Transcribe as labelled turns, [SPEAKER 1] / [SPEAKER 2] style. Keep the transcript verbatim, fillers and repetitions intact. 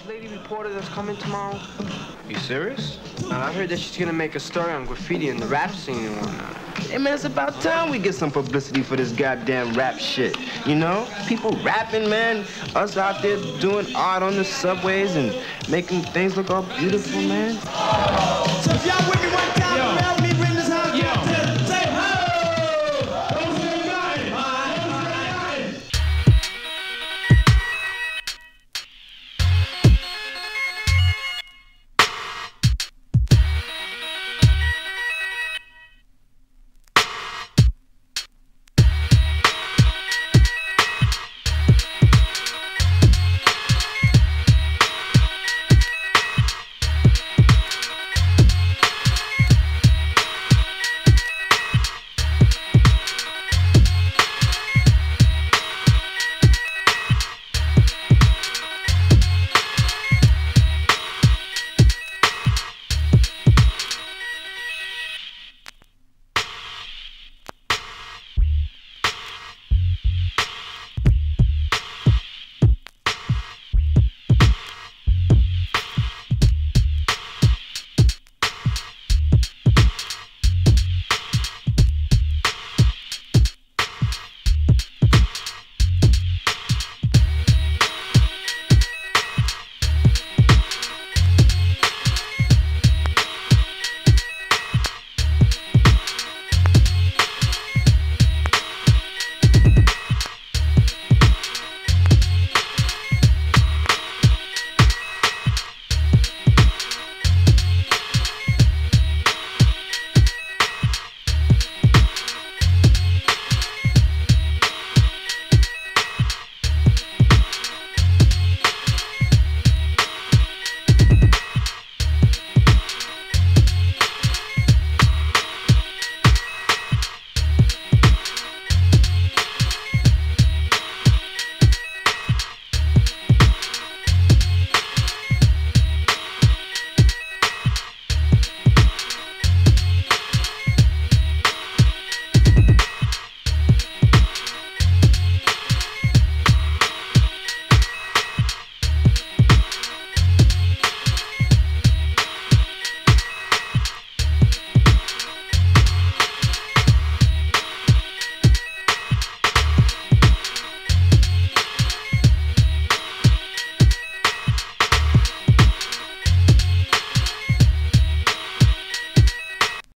[SPEAKER 1] lady reporter that's coming tomorrow?
[SPEAKER 2] You serious?
[SPEAKER 1] Uh, I heard that she's gonna make a story on graffiti in the rap scene and whatnot.
[SPEAKER 2] Hey, man, it's about time we get some publicity for this goddamn rap shit, you know? People rapping, man. Us out there doing art on the subways and making things look all beautiful, man.
[SPEAKER 3] So if y'all with me